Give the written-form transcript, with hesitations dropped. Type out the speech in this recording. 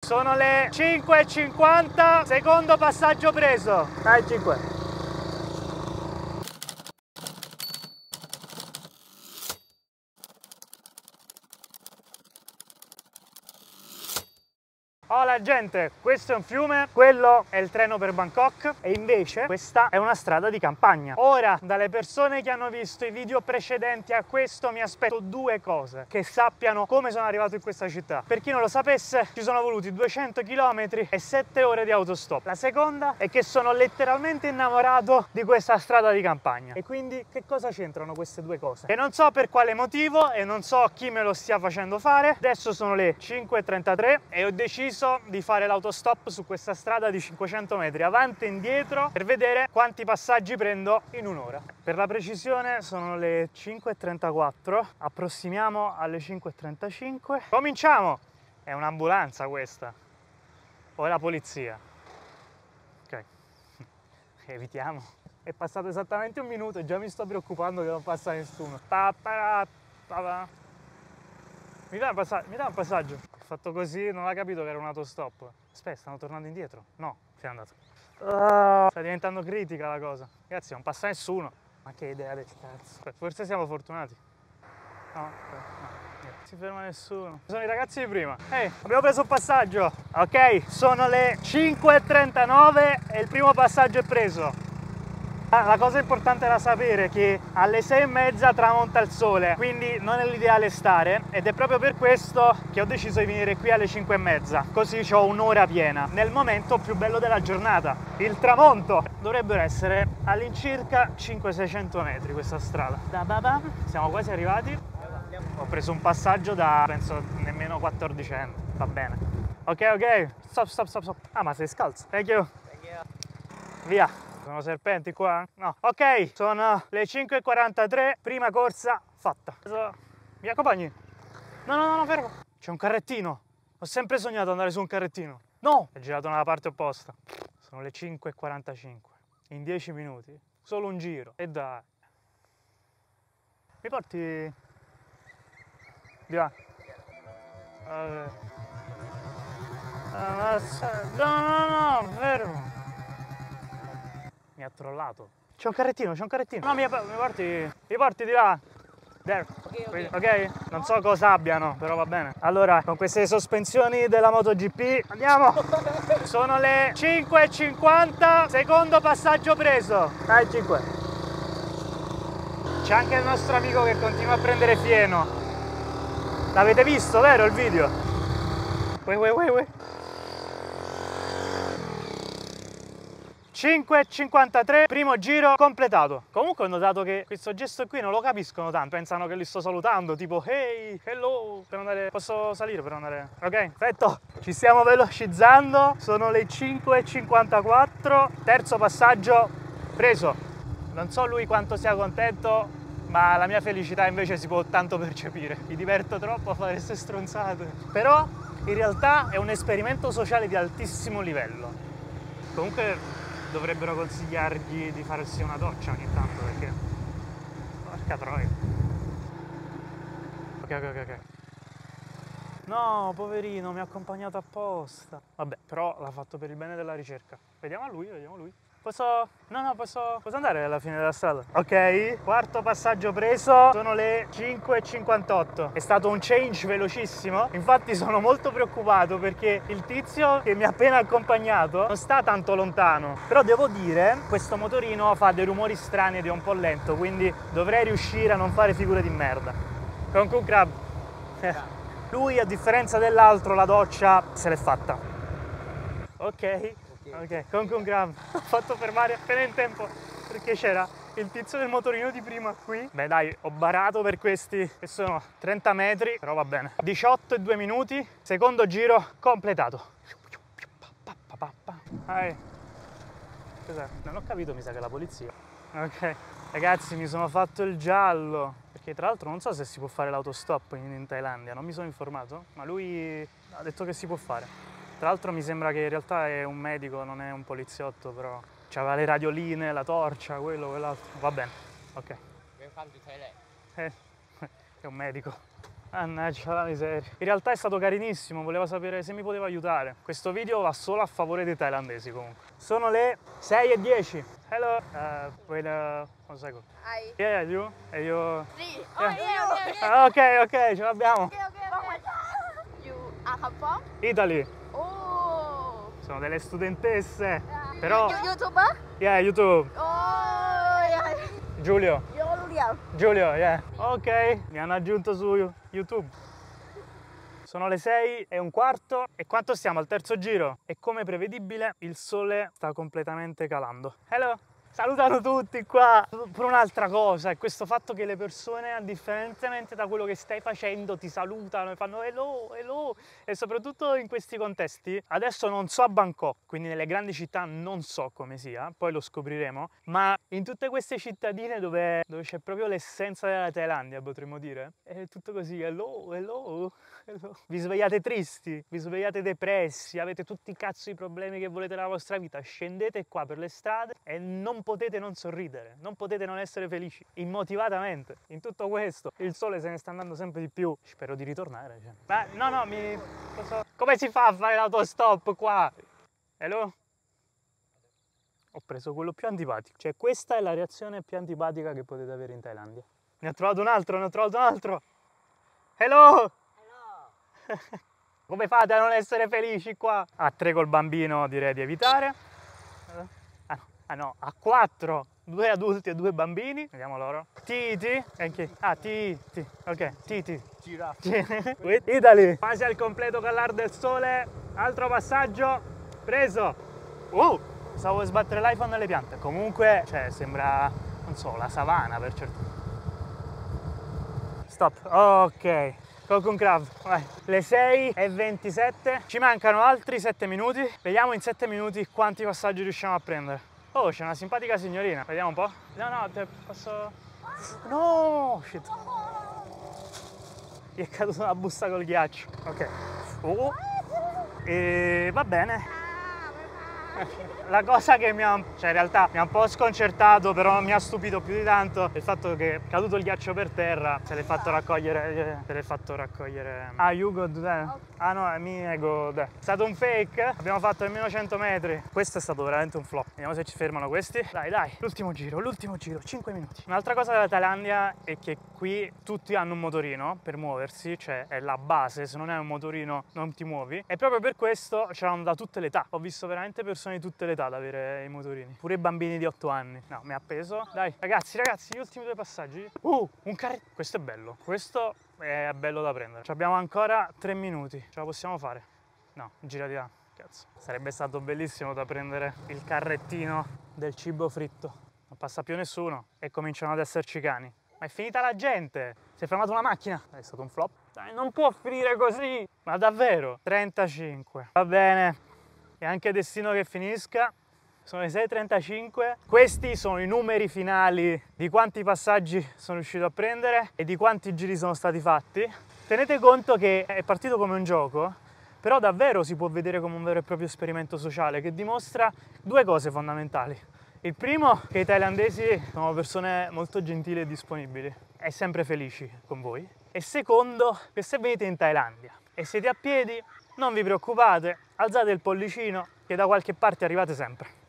sono le 5:50, secondo passaggio preso. Dai, 5. Hola gente, questo è un fiume, quello è il treno per Bangkok e invece questa è una strada di campagna. Ora, dalle persone che hanno visto i video precedenti a questo mi aspetto due cose: che sappiano come sono arrivato in questa città. Per chi non lo sapesse, ci sono voluti 200 km e 7 ore di autostop. La seconda è che sono letteralmente innamorato di questa strada di campagna. E quindi che cosa c'entrano queste due cose? E non so per quale motivo e non so chi me lo stia facendo fare. Adesso sono le 5:33 e ho deciso di fare l'autostop su questa strada di 500 metri avanti e indietro per vedere quanti passaggi prendo in un'ora. Per la precisione sono le 5:34, approssimiamo alle 5:35. Cominciamo! È un'ambulanza questa o è la polizia? Ok, evitiamo. È passato esattamente un minuto e già mi sto preoccupando che non passa nessuno. Mi dà un passaggio. Ho fatto così, non ha capito che era un autostop. Aspetta, stanno tornando indietro. No, si è andato. Sta diventando critica la cosa. Ragazzi, non passa nessuno. Ma che idea del cazzo. Forse siamo fortunati. No, no, niente. Si ferma nessuno. Sono i ragazzi di prima. Ehi, abbiamo preso un passaggio. Ok, sono le 5:39 e il primo passaggio è preso. La cosa importante da sapere è che alle 6:30 tramonta il sole, quindi non è l'ideale stare, ed è proprio per questo che ho deciso di venire qui alle 5:30, così ho un'ora piena, nel momento più bello della giornata, il tramonto. Dovrebbero essere all'incirca 500-600 metri questa strada. Siamo quasi arrivati. Ho preso un passaggio da, penso, nemmeno 1400, va bene. Ok, stop. Ah, ma sei scalzo. Thank you. Via. Sono serpenti qua? No. Ok, sono le 5:43, prima corsa fatta. Mi accompagni? No, fermo. C'è un carrettino. Ho sempre sognato di andare su un carrettino. No! È girato nella parte opposta. Sono le 5:45. In 10 minuti. Solo un giro. E dai. Mi porti... Di là. No, fermo. Mi ha trollato. C'è un carrettino. No, mi porti di là. There. Ok? Non so cosa abbiano, però va bene. Allora, con queste sospensioni della MotoGP, andiamo! Sono le 5:50, secondo passaggio preso. Dai, 5. C'è anche il nostro amico che continua a prendere fieno. L'avete visto, vero, il video? Uè. 5:53, primo giro completato. Comunque ho notato che questo gesto qui non lo capiscono tanto, pensano che li sto salutando, tipo hey, hello, per andare, posso salire per andare? Ok, perfetto, ci stiamo velocizzando, sono le 5:54, terzo passaggio preso. Non so lui quanto sia contento, ma la mia felicità invece si può tanto percepire. Mi diverto troppo a fare queste stronzate. Però in realtà è un esperimento sociale di altissimo livello. Comunque dovrebbero consigliargli di farsi una doccia ogni tanto, perché porca troia. Ok. No, poverino, mi ha accompagnato apposta. Vabbè, però l'ha fatto per il bene della ricerca. Vediamo lui. Posso andare alla fine della strada? Ok, quarto passaggio preso, sono le 5:58. È stato un change velocissimo, infatti sono molto preoccupato perché il tizio che mi ha appena accompagnato non sta tanto lontano, però devo dire, questo motorino fa dei rumori strani ed è un po' lento, quindi dovrei riuscire a non fare figure di merda. Con Crab. Lui, a differenza dell'altro, la doccia se l'è fatta. Ok, con Crab. Ho fatto fermare appena in tempo perché c'era il tizio del motorino di prima qui. Beh dai, ho barato per questi che sono 30 metri, però va bene. 18:02 minuti, secondo giro completato. Cos'è? Non ho capito, mi sa che è la polizia. Ok, ragazzi, mi sono fatto il giallo. Perché tra l'altro non so se si può fare l'autostop in Thailandia, non mi sono informato, ma lui ha detto che si può fare. Tra l'altro mi sembra che in realtà è un medico, non è un poliziotto, però c'aveva le radioline, la torcia, quello, quell'altro. Va bene, ok. È un medico. Mannaggia la miseria. In realtà è stato carinissimo, voleva sapere se mi poteva aiutare. Questo video va solo a favore dei thailandesi comunque. Sono le 6:10. Hello, wait, one second. Hi. Yeah, you? And you? 3. Ok, ce l'abbiamo. You are come from? Italy. Oh. Sono delle studentesse. Però... YouTuber? Yeah, YouTube. Oh, yeah. Giulio. Giulio. Yeah. Ok, mi hanno aggiunto su YouTube. Sono le 6:15 e quanto stiamo al terzo giro? E come prevedibile il sole sta completamente calando. Hello! Salutano tutti qua! Per un'altra cosa è questo fatto che le persone, differentemente da quello che stai facendo, ti salutano e fanno hello, hello. E soprattutto in questi contesti, adesso non so a Bangkok, quindi nelle grandi città non so come sia, poi lo scopriremo, ma in tutte queste cittadine dove c'è proprio l'essenza della Thailandia, potremmo dire, è tutto così, hello, hello, hello. Vi svegliate tristi, vi svegliate depressi, avete tutti i cazzo i problemi che volete nella vostra vita, scendete qua per le strade e non potete non sorridere, non potete non essere felici, immotivatamente. In tutto questo, il sole se ne sta andando sempre di più, spero di ritornare. Cioè. Beh, no, come si fa a fare l'autostop qua? Hello? Ho preso quello più antipatico, cioè questa è la reazione più antipatica che potete avere in Thailandia. Ne ho trovato un altro. Hello! Come fate a non essere felici qua? A 3 col bambino direi di evitare. Ah no, a 4, 2 adulti e 2 bambini. Vediamo loro. Titi. Titi. Ok, Titi. Giraffe. Italy. Quasi al completo calare del sole. Altro passaggio. Preso. Stavo sbattere l'iPhone nelle piante. Comunque, cioè, sembra, non so, la savana per certo. Stop. Ok. Con Crab, vai. Le 6:27, ci mancano altri 7 minuti, vediamo in 7 minuti quanti passaggi riusciamo a prendere. Oh, c'è una simpatica signorina, vediamo un po'. No, te posso... No, shit. Gli è caduta una busta col ghiaccio. Ok. E va bene. La cosa che mi ha, cioè in realtà mi ha un po' sconcertato, però mi ha stupito più di tanto il fatto che è caduto il ghiaccio per terra, se l'è fatto raccogliere. Ah, you go there? Ah no, mi go there. È stato un fake, abbiamo fatto nemmeno 100 metri. Questo è stato veramente un flop. Vediamo se ci fermano questi. Dai, l'ultimo giro, 5 minuti. Un'altra cosa della Thailandia è che qui tutti hanno un motorino per muoversi, cioè è la base, se non hai un motorino non ti muovi. E proprio per questo c'erano da tutte le età. Ho visto veramente persone di tutte le età ad avere i motorini, pure i bambini di 8 anni. No, mi ha appeso. Dai, ragazzi, gli ultimi 2 passaggi. Un carretto. Questo è bello. Questo è bello da prendere. Ci abbiamo ancora 3 minuti. Ce la possiamo fare? No, girati là. Cazzo. Sarebbe stato bellissimo da prendere il carrettino del cibo fritto. Non passa più nessuno e cominciano ad esserci cani. Ma è finita la gente. Si è fermata una macchina. È stato un flop. Dai, non può finire così. Ma davvero? 35. Va bene. E anche destino che finisca. Sono le 6:35. Questi sono i numeri finali di quanti passaggi sono riuscito a prendere e di quanti giri sono stati fatti. Tenete conto che è partito come un gioco, però davvero si può vedere come un vero e proprio esperimento sociale che dimostra 2 cose fondamentali. Il primo, che i thailandesi sono persone molto gentili e disponibili e sempre felici con voi. E secondo, che se venite in Thailandia e siete a piedi, non vi preoccupate, alzate il pollicino che da qualche parte arrivate sempre.